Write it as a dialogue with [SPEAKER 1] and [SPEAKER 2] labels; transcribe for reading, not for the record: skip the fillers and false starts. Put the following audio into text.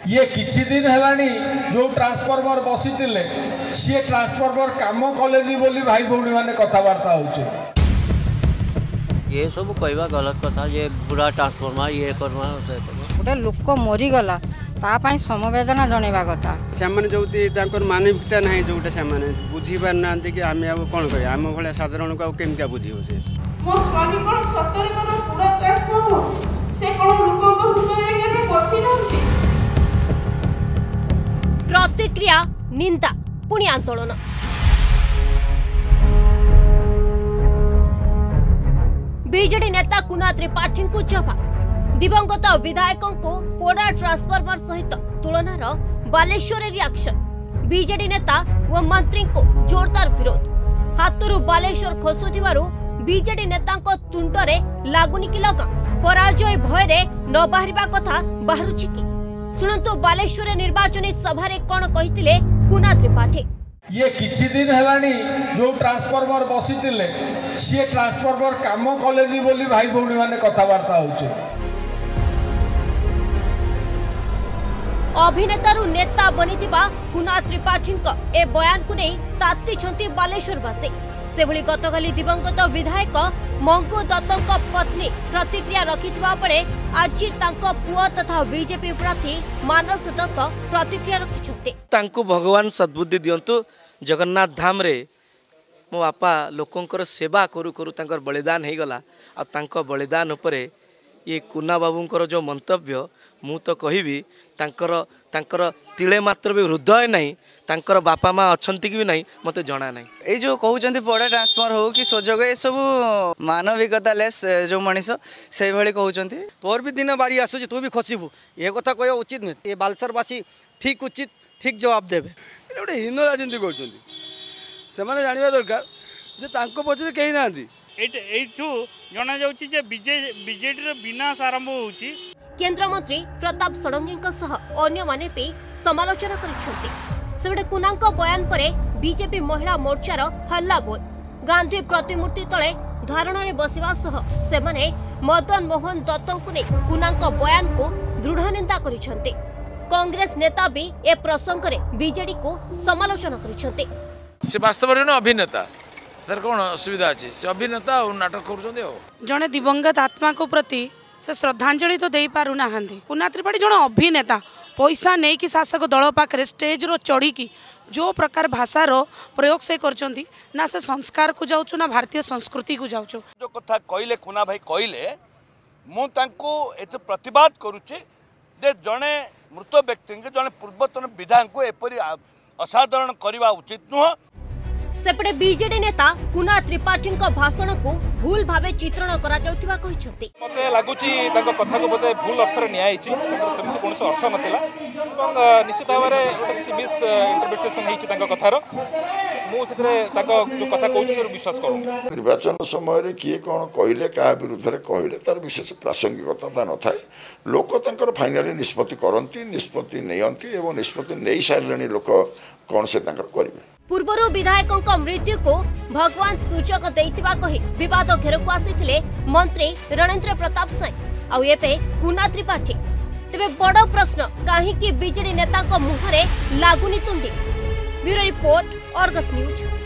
[SPEAKER 1] ये किछि दिन हेलानी जो ट्रांसफॉर्मर बसी सी ट्रांसफॉर्मर काम कले बोली भाई भौणी मैंने कथबार्ता होचे।
[SPEAKER 2] ये सब कहवा गलत कथा ये पूरा ट्रांसफॉर्मर ये करवा
[SPEAKER 3] गोटे लोक मरीगला तापाई समवेदना जनवा कथा
[SPEAKER 4] से मानवता ना जोटा से बुझी पारना कि आम कौन करें आम भाया साधारण को केमती बुझे से
[SPEAKER 5] मो स्वामी कौन सतरे पूरा ट्रांसफॉर्मर से कौन लोक हृदय में बसी ना
[SPEAKER 6] प्रतिक्रिया निंदा पुणी आंदोलन बीजेडी नेता कुना त्रिपाठी को जवाब दिवंगत विधायकों को पोड़ा ट्रांसफॉर्मर सहित तुलनार बालेश्वर रिएक्शन बीजेडी नेता व मंत्री को जोरदार विरोध हाथरू बालेश्वर खसुथिबारु बीजेडी नेता तुंडरे लागुनी कि लगा पराजय भय न बाहरिबा कथा बाहरुछि कि सुनंतु बालेश्वर निर्वाचनी सभा कौन कही कुना त्रिपाठी
[SPEAKER 1] ये किछि दिन हेलानी जो ट्रांसफॉर्मर बसी सी ट्रांसफॉर्मर काम कले बोली भाई भौणी मैंने कथबार्ता होचे।
[SPEAKER 6] अभिनेतारू नेता बनिथिबा कुना त्रिपाठी ए बयान को नहीं ताती बालेश्वरवासी से भली गतकाली दिवंगत विधायक मंगू दत्तों पत्नी प्रतिक्रिया रखिथिबा बेले आज तांको पुआ तथा बीजेपी प्रार्थी मानस दत्त प्रतिक्रिया रखिछथि।
[SPEAKER 7] तांको भगवान सद्बुद्धि दियंतु जगन्नाथ धाम रे मो बापा लोकंकर सेवा करू करू तांकर बलिदान हे गला आ तांको बलिदान उपरे ये कुना बाबूंकर जो मंतव्य मु तो कहबी तांकर तिले मात्र भी हृदय नहीं तांकर बापा माँ अच्छी कि नहीं मते जना नहीं
[SPEAKER 8] ये जो कहते पड़ा ट्रांसफर हो कि सोजग ये सब मानविकता लेस जो मनीष से भाई कहते
[SPEAKER 9] तोर भी दिन बारी आसुची तू भी खसबू ये कथा कह उचित नुहे ये बालसरवासी ठीक उचित ठीक जवाब देवे गोटे हीन राजनीति कर जानवा दरकार जे पचर कहीं ना
[SPEAKER 10] जना जाऊँ बीजेडी विनाश आरंभ होउची।
[SPEAKER 6] केंद्र मंत्री प्रताप षडंगी अन्य माने पे समालोचना करिसेंती सेबडे कुनांक बयान परे बीजेपी महिला मोर्चार हल्ला बोल गांधी प्रतिमूर्ति तले धारणा रे बसिवा सह सेमाने मदन मोहन दत्तों ने कुनांक बयान को दृढ़ निंदा करिसेंती। कांग्रेस नेता भी ए प्रसंग रे बीजेडी को समालोचना करिसेंती।
[SPEAKER 11] से वास्तव में अभिनेता सर कौन असुविधा अच्छे से अभिनेता और नाटक कर
[SPEAKER 12] जड़े दिवंगत आत्मा को प्रति से श्रद्धांजलि तो दे पारु ना कुना त्रिपाठी जड़े अभिनेता पैसा नहीं कि शासक दल पाखे स्टेज रो चढ़ी की जो प्रकार भाषार प्रयोग से करचंती ना से संस्कार को जाऊँ ना भारतीय संस्कृति को जाऊँ
[SPEAKER 13] जो कथा कहले कुना भाई कहले मु तांको एत प्रतिवाद करुचे जे जड़े मृत व्यक्ति जड़े पूर्वतन विधायक को एपरी असाधारण करवा उचित नुह।
[SPEAKER 6] सेपटे बीजेडी नेता कुना त्रिपाठी भाषण को भूल भावे चित्रण करा जाउथिबा कहिसथि।
[SPEAKER 10] मते लागुची तांको कथा को बोधे भूल अर्थ रे न्यायछि सेमति कोनसे अर्थ नथिला एवं निश्चित भाबरे गोटे किछि मिस इंटरप्रिटेशन हेछि तांको कथार मु सेतरे तांको जो कथा कहउछि विश्वास करू।
[SPEAKER 14] निर्वाचन समय रे किए कोन कहिले का विरुद्ध रे कहिले तार विशेष प्रासंगिकता न थाए लोक तांकर फाइनली निष्पत्ति करंती निष्पत्ति नेयंती एवं निष्पत्ति नेई सारलेनी लोक कोन से तांकर करिवे।
[SPEAKER 6] पूर्वर विधायकों मृत्यु को भगवान सूचक देइतिबा कहि विवाद घेर को आसीथिले मंत्री रणेंद्र प्रताप साई आउ एपे कुना त्रिपाठी तेबे बड़ प्रश्न काहे कि बीजेडी नेता मुहरे लागुनी तुंडी। Bureau report Argus news.